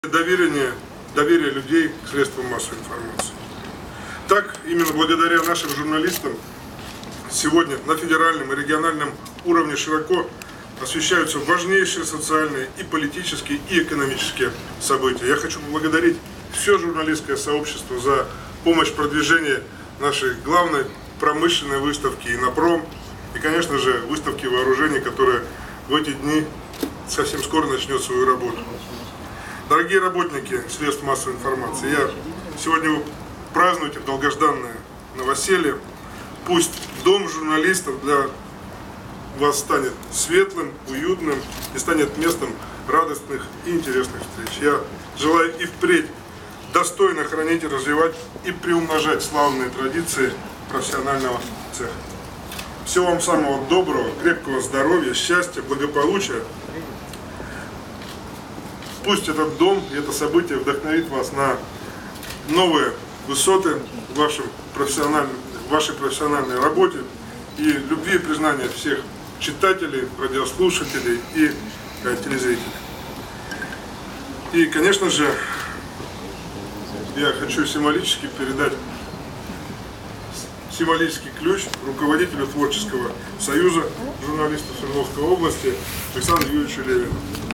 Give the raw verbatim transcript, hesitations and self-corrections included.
Доверие, доверие людей к средствам массовой информации. Так, именно благодаря нашим журналистам сегодня на федеральном и региональном уровне широко освещаются важнейшие социальные и политические и экономические события. Я хочу поблагодарить все журналистское сообщество за помощь в продвижении нашей главной промышленной выставки «Инопром» и, конечно же, выставки вооружений, которая в эти дни совсем скоро начнет свою работу. Дорогие работники средств массовой информации, я сегодня вы празднуете долгожданное новоселье. Пусть дом журналистов для вас станет светлым, уютным и станет местом радостных и интересных встреч. Я желаю и впредь достойно хранить и развивать и приумножать славные традиции профессионального цеха. Всего вам самого доброго, крепкого здоровья, счастья, благополучия. Пусть этот дом и это событие вдохновит вас на новые высоты в, вашем профессиональном, в вашей профессиональной работе и любви и признания всех читателей, радиослушателей и э, телезрителей. И, конечно же, я хочу символически передать символический ключ руководителю Творческого союза журналистов Свердловской области Александру Юрьевичу Левину.